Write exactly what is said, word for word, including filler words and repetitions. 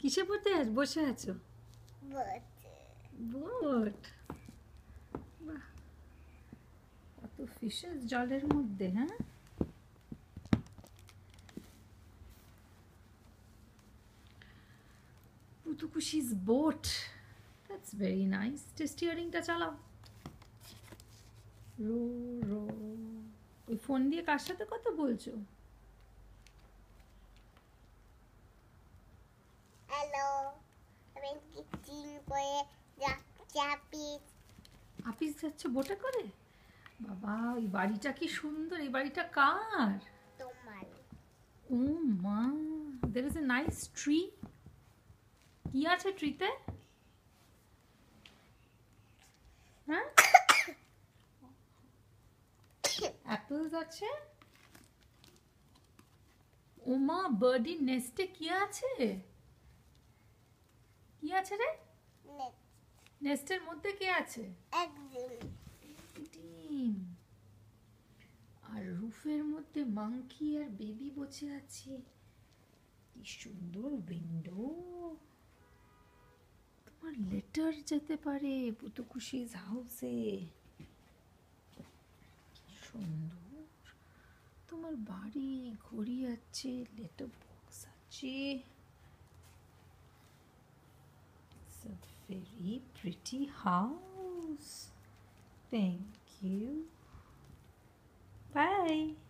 কিসে পড়তে আছ বসে আছো? বোট। বাহ, কত ফিশেস জলের মধ্যে। হ্যাঁ, পুতুকুশিস বোট। That's very nice. স্টিয়ারিংটা চালাও। Row rho. ওই ফোন দিয়ে কার সাথে কথা বলছো? হ্যালো, আমি কিচিং করে যাচ্ছি আপিস। আপিস যাচ্ছে বোটে করে? বাবা, ওই বাড়িটা কি সুন্দর। এই বাড়িটা কার? তোমার। ও মা, there is a nice tree. কি আছে ট্রিতে? হ্যাঁ, অ্যাপেলস আছে। ও মা, বার্ডির নেস্টে কি আছে? কি আছে রে? নেস্টের মধ্যে কে আছে? একদিন ডিম। আর রুফের মধ্যে মাংকি আর বেবি বসে আছে। কি সুন্দর উইন্ডো। তোমার লেটার যেতে পারে পুতুকুশিস হাউসে। কি সুন্দর তোমার বাড়ি। ঘড়ি আছে, লেটার বক্স আছে। It's a very pretty house. Thank you. Bye.